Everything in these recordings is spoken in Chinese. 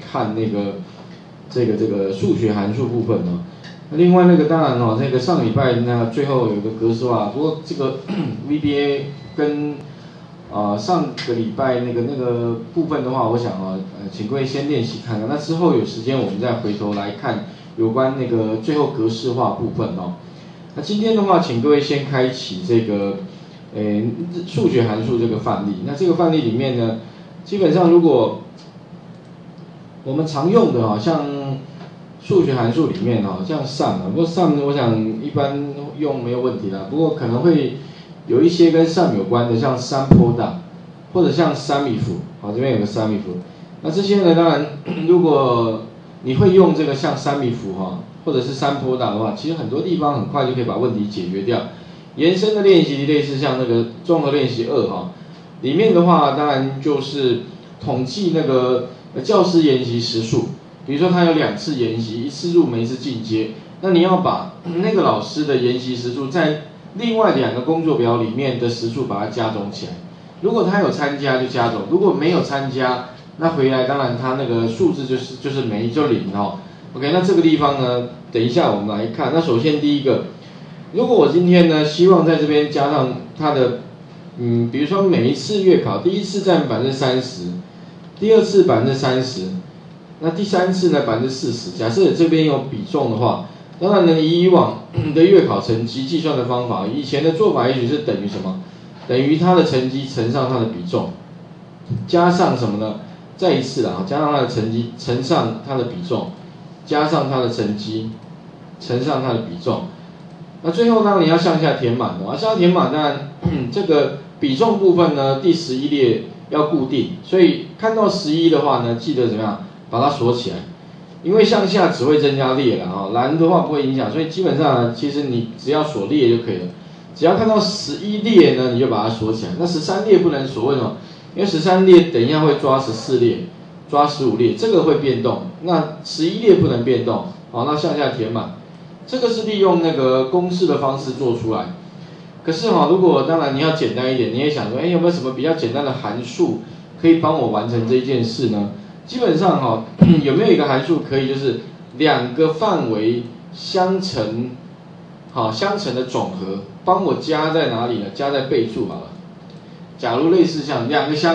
看那个这个数学函数部分哦。另外那个当然哦，那个上礼拜那最后有个格式化，不过这个VBA 跟上个礼拜那个部分的话，我想请各位先练习看看，那之后有时间我们再回头来看有关那个最后格式化部分哦。那今天的话，请各位先开启这个数学函数这个范例。那这个范例里面呢，基本上如果我们常用的像数学函数里面像 sum 不过 sum 我想一般用没有问题啦，不过可能会有一些跟 sum 有关的，像 sum product 或者像 sum if 这边有个 sum if。那这些呢，当然如果你会用这个像 sum if 或者是 sum product 的话，其实很多地方很快就可以把问题解决掉。延伸的练习类似像那个综合练习2里面的话，当然就是统计那个教师研习时数，比如说他有2次研习，1次入门，1次进阶，那你要把那个老师的研习时数在另外2个工作表里面的时数把它加总起来。如果他有参加就加总，如果没有参加，那回来当然他那个数字就是没就0OK， 那这个地方呢，等一下我们来看。那首先第一个，如果我今天呢希望在这边加上它的比如说每一次月考，第1次占30%，第2次30%，那第3次呢40%。假设这边有比重的话，当然呢以往的月考成绩计算的方法，以前的做法也许是等于什么？等于它的成绩乘上它的比重，加上什么呢？再一次加上它的成绩乘上它的比重，加上它的成绩乘上它的比重。那最后当然你要向下填满的，向下填满当然这个比重部分呢，第11列要固定，所以看到11的话呢，记得怎么样把它锁起来，因为向下只会增加列了栏的话不会影响，所以基本上呢，其实你只要锁列就可以了。只要看到11列呢，你就把它锁起来。那13列不能锁，为什么？因为13列等一下会抓14列，抓15列，这个会变动。那11列不能变动，那向下填满。这个是利用那个公式的方式做出来。可是如果当然你要简单一点，你也想说，有没有什么比较简单的函数可以帮我完成这件事呢？基本上有没有一个函数可以就是2个范围相乘，相乘的总和，帮我加在哪里呢？加在倍数好了。假如类似像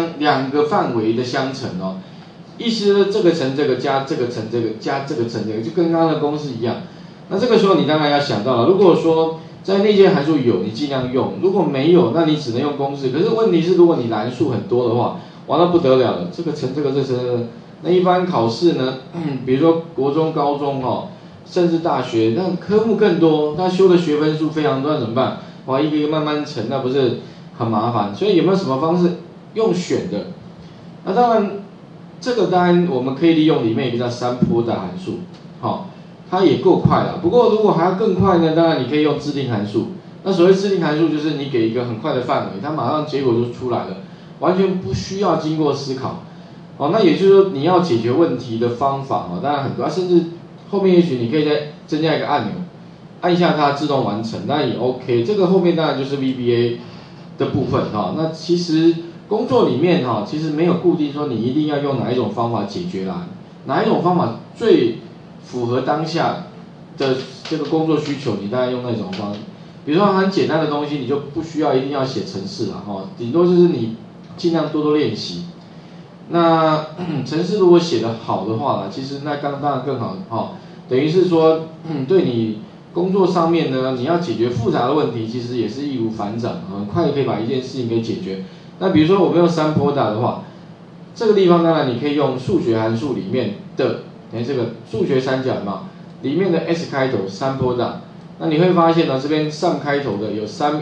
2个范围的相乘意思是这个乘这个加这个乘这个加这个乘这个，就跟刚刚的公式一样。那这个时候你当然要想到了，如果说在那些函数有，你尽量用；如果没有，那你只能用公式。可是问题是，如果你栏数很多的话，哇，那不得了了，这个乘这个这乘这个。那一般考试呢，比如说国中、高中甚至大学，那科目更多，他修的学分数非常多，那怎么办？哇，一个一个慢慢乘，那不是很麻烦？所以有没有什么方式用选的？那当然，这个当然我们可以利用里面一个叫sum product函数，它也够快了。不过如果还要更快呢，当然你可以用自定函数。那所谓自定函数，就是你给一个很快的范围，它马上结果就出来了，完全不需要经过思考。那也就是说你要解决问题的方法当然很多，甚至后面也许你可以再增加一个按钮，按一下它自动完成，那也 OK。这个后面当然就是 VBA 的部分那其实工作里面其实没有固定说你一定要用哪一种方法解决啦，哪一种方法最符合当下的这个工作需求，你大概用那种方法。比如说很简单的东西，你就不需要一定要写程式啦顶多就是你尽量多多练习。那程式如果写得好的话其实那当然更好等于是说对你工作上面呢，你要解决复杂的问题，其实也是易如反掌很快就可以把一件事情给解决。那比如说我们用sum product的话，这个地方当然你可以用数学函数里面的这个数学三角里面的 S 开头 sum product， 那你会发现呢，这边 sum 开头的有 sum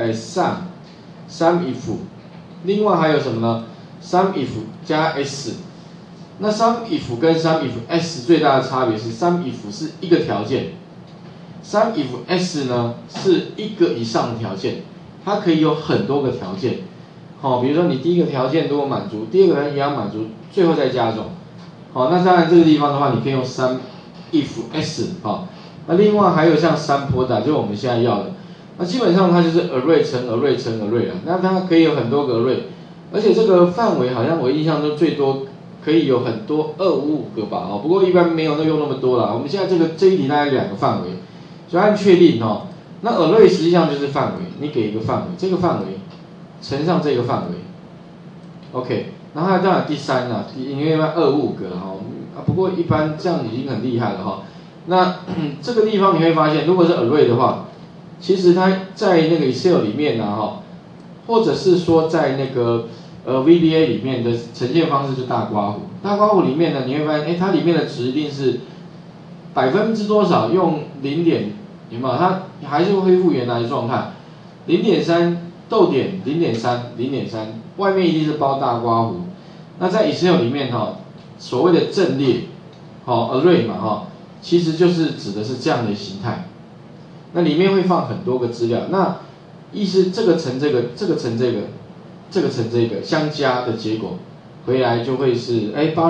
if， 另外还有什么呢？sum if 加 s， 那 sum if 跟 sum if s 最大的差别是 sum if 是一个条件 ，sum if s 呢是一个以上的条件，它可以有很多个条件。比如说你第一个条件如果满足，第二个条件也要满足，最后再加总。那当然这个地方的话，你可以用 sum if s 那另外还有像 sum product， 就是我们现在要的。那基本上它就是 array 乘 array 乘 array 那它可以有很多个 array。而且这个范围好像我印象中最多可以有很多255个吧，不过一般没有用那么多啦。我们现在这一题大概2个范围，所以按确定那 array 实际上就是范围，你给一个范围，这个范围乘上这个范围 ，OK， 然后当然第3啦，因为255个不过一般这样已经很厉害了那这个地方你会发现，如果是 array 的话，其实它在那个 Excel 里面或者是说在那个VBA 里面的呈现方式是大括弧，大括弧里面呢，你会发现，它里面的值一定是%多少用0点，有没有？它还是会恢复原来的状态，0.3逗点0.3，外面一定是包大括弧。那在 Excel 里面所谓的阵列，array 嘛其实就是指的是这样的形态。那里面会放很多个资料，那意思这个乘这个，这个乘这个，这个乘这个相加的结果，回来就会是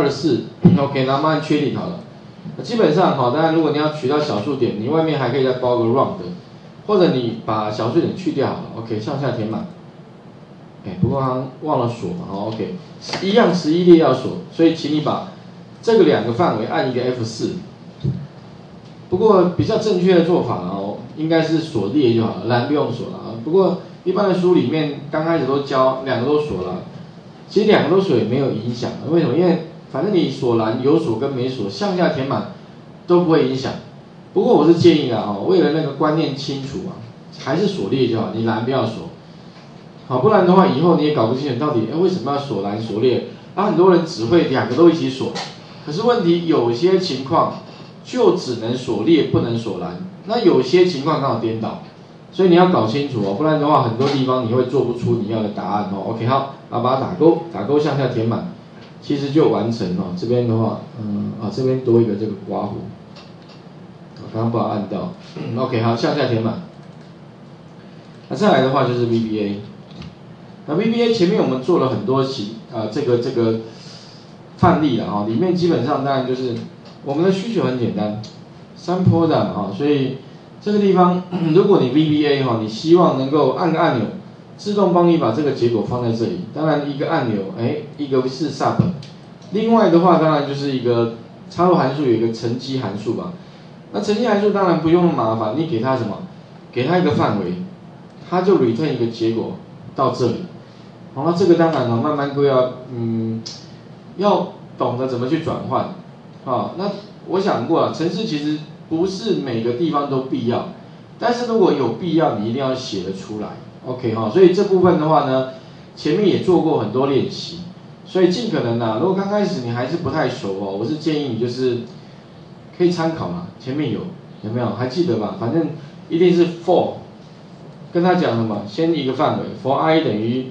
84，OK， 然后慢慢确定好了。基本上当然如果你要取到小数点，你外面还可以再包个 round， 或者你把小数点去掉好了 ，OK， 上下填满。不过他忘了锁嘛，OK， 一样11列要锁，所以请你把这个2个范围按一个 F4。不过比较正确的做法应该是锁列就好了，栏不用锁了不过一般的书里面刚开始都教2个都锁了，其实2个都锁也没有影响，为什么？因为反正你锁栏有锁跟没锁，向下填满都不会影响。不过我是建议为了那个观念清楚还是锁列就好，你栏不要锁。不然的话以后你也搞不清楚到底为什么要锁栏锁列很多人只会2个都一起锁，可是问题有些情况就只能锁列不能锁栏，那有些情况刚好颠倒，所以你要搞清楚不然的话很多地方你会做不出你要的答案OK， 好，把它打勾向下填满，其实就完成这边的话这边多一个这个刮弧，刚刚不好按到OK， 好，向下填满。那再来的话就是 VBA， 那 VBA 前面我们做了很多这个范例了里面基本上当然就是我们的需求很简单，3 program 所以这个地方如果你 VBA 你希望能够按个按钮，自动帮你把这个结果放在这里。当然一个按钮，一个是 sub， 另外的话当然就是一个插入函数有一个乘积函数吧。那乘积函数当然不用那么麻烦，你给它什么？给它一个范围，它就 return 一个结果到这里。那这个当然慢慢都要要懂得怎么去转换。那我想过程式其实不是每个地方都必要，但是如果有必要，你一定要写得出来 ，OK 所以这部分的话呢，前面也做过很多练习，所以尽可能如果刚开始你还是不太熟我是建议你就是可以参考嘛，前面有没有？还记得吧？反正一定是 for， 跟他讲什么？先一个范围 ，for i 等于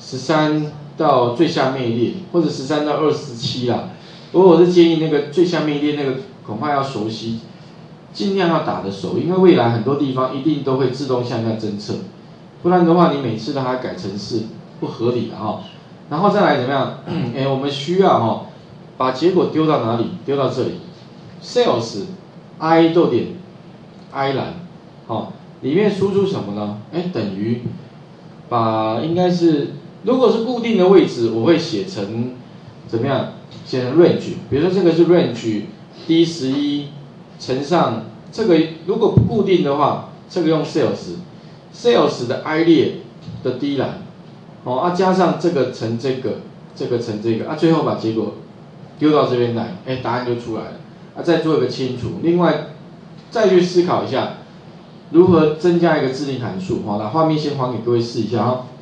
13到最下面一列，或者13到27啦。不过我是建议那个最下面一列那个恐怕要熟悉，尽量要打得熟，因为未来很多地方一定都会自动向下侦测，不然的话你每次让它改成是不合理的然后再来怎么样？我们需要把结果丢到哪里？丢到这里 ，sales i 逗点 i 栏里面输出什么呢？等于把应该是如果是固定的位置，我会写成怎么样？写成 range， 比如说这个是 range D11乘上这个，如果不固定的话，这个用 sales 的 i 列的 D 栏，加上这个乘这个，这个乘这个，最后把结果丢到这边来，答案就出来了。再做一个清除，另外再去思考一下如何增加一个自定函数。那画面先还给各位试一下